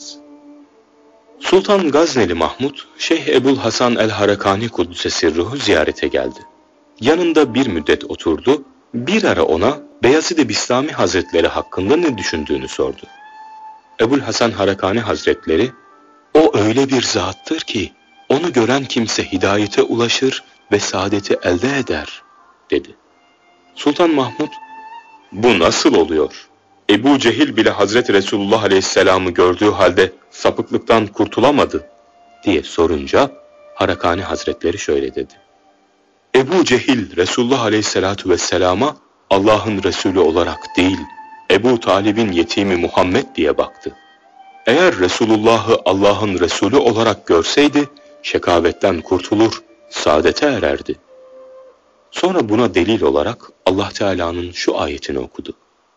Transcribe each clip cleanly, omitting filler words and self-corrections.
Sultan Gazneli Mahmud, Şeyh Ebul Hasan el-Harakani Kuddüs'e ruhu ziyarete geldi. Yanında bir müddet oturdu, bir ara ona Beyazid-i Bistami Hazretleri hakkında ne düşündüğünü sordu. Ebul Hasan Harakani Hazretleri, "O öyle bir zattır ki, onu gören kimse hidayete ulaşır ve saadeti elde eder," dedi. Sultan Mahmud, "Bu nasıl oluyor? Ebu Cehil bile Hazreti Resulullah Aleyhisselam'ı gördüğü halde sapıklıktan kurtulamadı," diye sorunca Harakani Hazretleri şöyle dedi. Ebu Cehil Resulullah Aleyhisselatü Vesselam'a Allah'ın Resulü olarak değil, Ebu Talib'in yetimi Muhammed diye baktı. Eğer Resulullah'ı Allah'ın Resulü olarak görseydi, şekavetten kurtulur, saadete ererdi. Sonra buna delil olarak Allah Teala'nın şu ayetini okudu.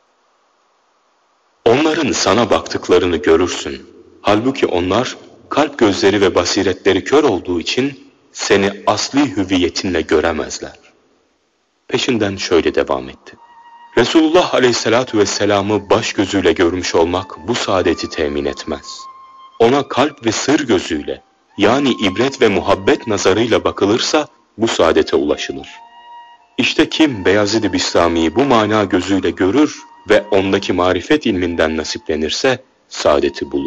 Onların sana baktıklarını görürsün. Halbuki onlar kalp gözleri ve basiretleri kör olduğu için seni asli hüviyetinle göremezler. Peşinden şöyle devam etti. Resulullah Aleyhisselatü Vesselam'ı baş gözüyle görmüş olmak bu saadeti temin etmez. Ona kalp ve sır gözüyle, yani ibret ve muhabbet nazarıyla bakılırsa bu saadete ulaşılır. İşte kim Beyazid-i Bistami'yi bu mana gözüyle görür ve ondaki marifet ilminden nasiplenirse saadeti bulur.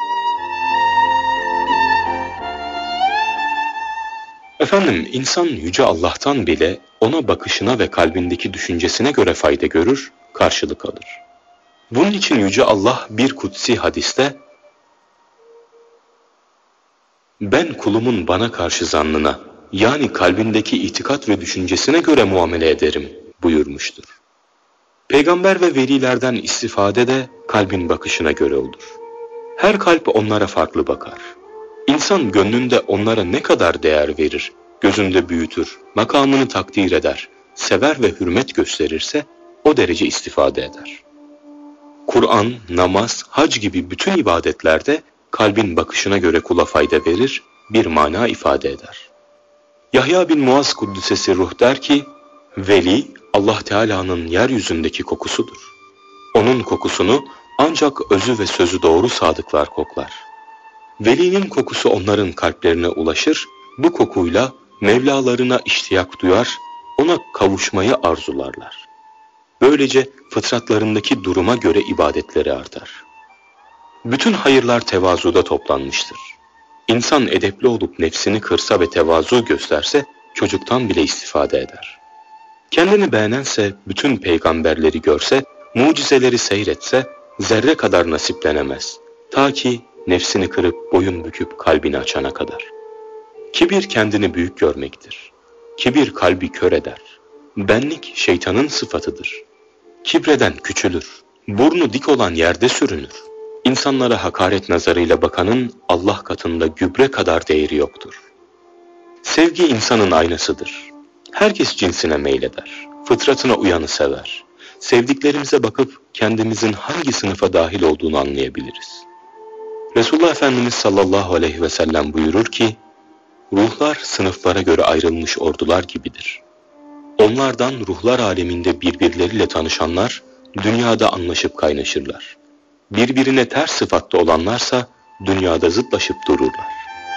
Efendim, insan Yüce Allah'tan bile ona bakışına ve kalbindeki düşüncesine göre fayda görür, karşılık alır. Bunun için Yüce Allah bir kutsi hadiste, "Ben kulumun bana karşı zannına, yani kalbindeki itikat ve düşüncesine göre muamele ederim," buyurmuştur. Peygamber ve velilerden istifade de kalbin bakışına göre olur. Her kalp onlara farklı bakar. İnsan gönlünde onlara ne kadar değer verir, gözünde büyütür, makamını takdir eder, sever ve hürmet gösterirse o derece istifade eder. Kur'an, namaz, hac gibi bütün ibadetlerde kalbin bakışına göre kula fayda verir, bir mana ifade eder. Yahya bin Muaz Kuddüs'e ruh der ki, veli Allah Teala'nın yeryüzündeki kokusudur. Onun kokusunu ancak özü ve sözü doğru sadıklar koklar. Velinin kokusu onların kalplerine ulaşır, bu kokuyla Mevlalarına iştiyak duyar, ona kavuşmayı arzularlar. Böylece fıtratlarındaki duruma göre ibadetleri artar. Bütün hayırlar tevazuda toplanmıştır. İnsan edepli olup nefsini kırsa ve tevazu gösterse çocuktan bile istifade eder. Kendini beğenense bütün peygamberleri görse, mucizeleri seyretse zerre kadar nasiplenemez. Ta ki nefsini kırıp boyun büküp kalbini açana kadar. Kibir kendini büyük görmektir. Kibir kalbi kör eder. Benlik şeytanın sıfatıdır. Kibreden küçülür. Burnu dik olan yerde sürünür. İnsanlara hakaret nazarıyla bakanın Allah katında gübre kadar değeri yoktur. Sevgi insanın aynasıdır. Herkes cinsine meyleder. Fıtratına uyanı sever. Sevdiklerimize bakıp kendimizin hangi sınıfa dahil olduğunu anlayabiliriz. Resulullah Efendimiz sallallahu aleyhi ve sellem buyurur ki, ruhlar sınıflara göre ayrılmış ordular gibidir. Onlardan ruhlar aleminde birbirleriyle tanışanlar dünyada anlaşıp kaynaşırlar. Birbirine ters sıfatta olanlarsa dünyada zıtlaşıp dururlar.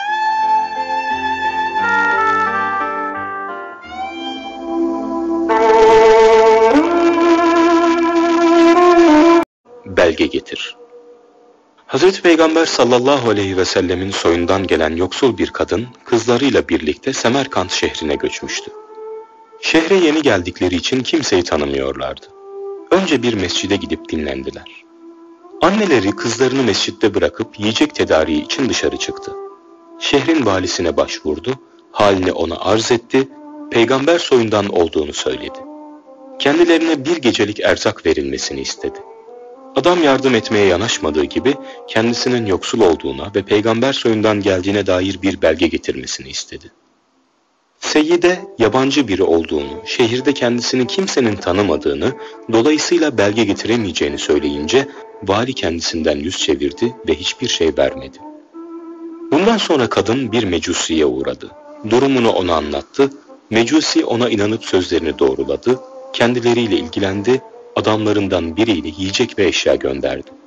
Belge getir. Hazreti Peygamber sallallahu aleyhi ve sellemin soyundan gelen yoksul bir kadın kızlarıyla birlikte Semerkant şehrine göçmüştü. Şehre yeni geldikleri için kimseyi tanımıyorlardı. Önce bir mescide gidip dinlendiler. Anneleri kızlarını mescitte bırakıp yiyecek tedariği için dışarı çıktı. Şehrin valisine başvurdu, halini ona arz etti, peygamber soyundan olduğunu söyledi. Kendilerine bir gecelik erzak verilmesini istedi. Adam yardım etmeye yanaşmadığı gibi kendisinin yoksul olduğuna ve peygamber soyundan geldiğine dair bir belge getirmesini istedi. Seyyide yabancı biri olduğunu, şehirde kendisini kimsenin tanımadığını, dolayısıyla belge getiremeyeceğini söyleyince vali kendisinden yüz çevirdi ve hiçbir şey vermedi. Bundan sonra kadın bir mecusiye uğradı. Durumunu ona anlattı, mecusi ona inanıp sözlerini doğruladı, kendileriyle ilgilendi, adamlarından biriyle yiyecek ve eşya gönderdi.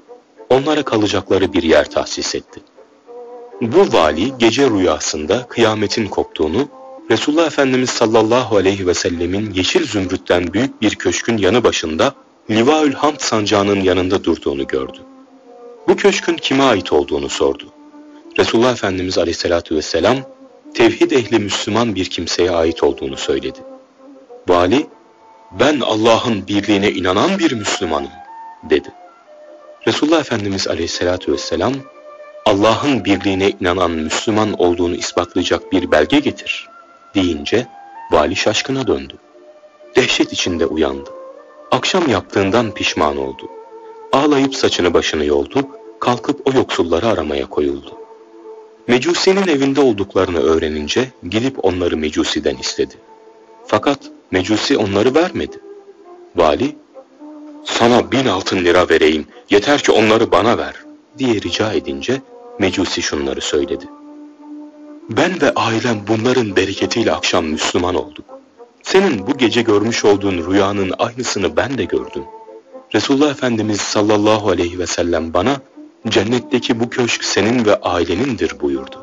onlara kalacakları bir yer tahsis etti. Bu vali gece rüyasında kıyametin koptuğunu, Resulullah Efendimiz sallallahu aleyhi ve sellemin yeşil zümrütten büyük bir köşkün yanı başında Livaül Hamd sancağının yanında durduğunu gördü. Bu köşkün kime ait olduğunu sordu. Resulullah Efendimiz aleyhissalatu vesselam, tevhid ehli Müslüman bir kimseye ait olduğunu söyledi. Vali, ben Allah'ın birliğine inanan bir Müslümanım, dedi. Resulullah Efendimiz aleyhissalatu vesselam, Allah'ın birliğine inanan Müslüman olduğunu ispatlayacak bir belge getir, deyince vali şaşkına döndü. Dehşet içinde uyandı. Akşam yaptığından pişman oldu. Ağlayıp saçını başını yoldu, kalkıp o yoksulları aramaya koyuldu. Mecusi'nin evinde olduklarını öğrenince gidip onları Mecusi'den istedi. Fakat Mecusi onları vermedi. Vali, sana 1000 altın lira vereyim, yeter ki onları bana ver, diye rica edince Mecusi şunları söyledi. Ben ve ailem bunların bereketiyle akşam Müslüman olduk. Senin bu gece görmüş olduğun rüyanın aynısını ben de gördüm. Resulullah Efendimiz sallallahu aleyhi ve sellem bana, cennetteki bu köşk senin ve ailenindir buyurdu.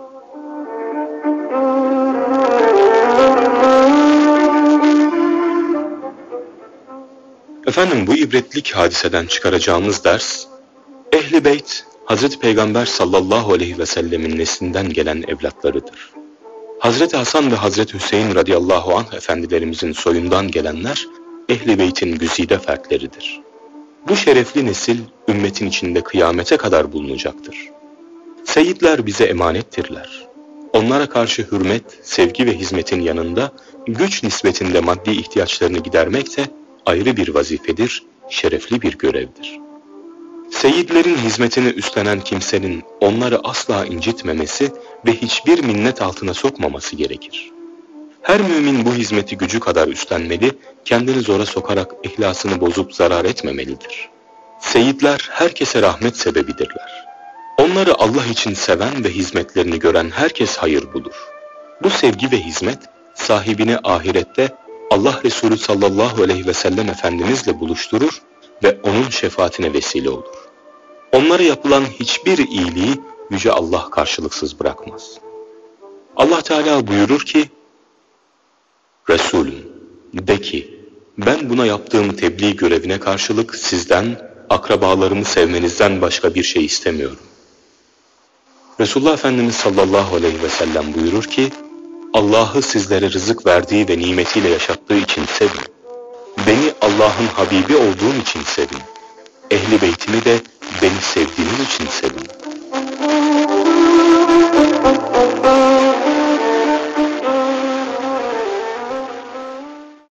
Efendim, bu ibretlik hadiseden çıkaracağımız ders, Ehl-i Beyt, Hazreti Peygamber sallallahu aleyhi ve sellemin neslinden gelen evlatlarıdır. Hazreti Hasan ve Hazreti Hüseyin radıyallahu anh efendilerimizin soyundan gelenler, Ehl-i Beyt'in güzide fertleridir. Bu şerefli nesil, ümmetin içinde kıyamete kadar bulunacaktır. Seyyidler bize emanettirler. Onlara karşı hürmet, sevgi ve hizmetin yanında, güç nispetinde maddi ihtiyaçlarını gidermek de ayrı bir vazifedir, şerefli bir görevdir. Seyyidlerin hizmetini üstlenen kimsenin onları asla incitmemesi ve hiçbir minnet altına sokmaması gerekir. Her mümin bu hizmeti gücü kadar üstlenmeli, kendini zora sokarak ihlasını bozup zarar etmemelidir. Seyyidler herkese rahmet sebebidirler. Onları Allah için seven ve hizmetlerini gören herkes hayır bulur. Bu sevgi ve hizmet sahibini ahirette Allah Resulü sallallahu aleyhi ve sellem Efendimizle buluşturur ve onun şefaatine vesile olur. Onlara yapılan hiçbir iyiliği Yüce Allah karşılıksız bırakmaz. Allah Teala buyurur ki, Resulüm, de ki, ben buna yaptığım tebliğ görevine karşılık sizden, akrabalarımı sevmenizden başka bir şey istemiyorum. Resulullah Efendimiz sallallahu aleyhi ve sellem buyurur ki, Allah'ı sizlere rızık verdiği ve nimetiyle yaşattığı için sevin. Beni Allah'ın Habibi olduğum için sevin. Ehl-i Beytimi de beni sevdiğiniz için sevin.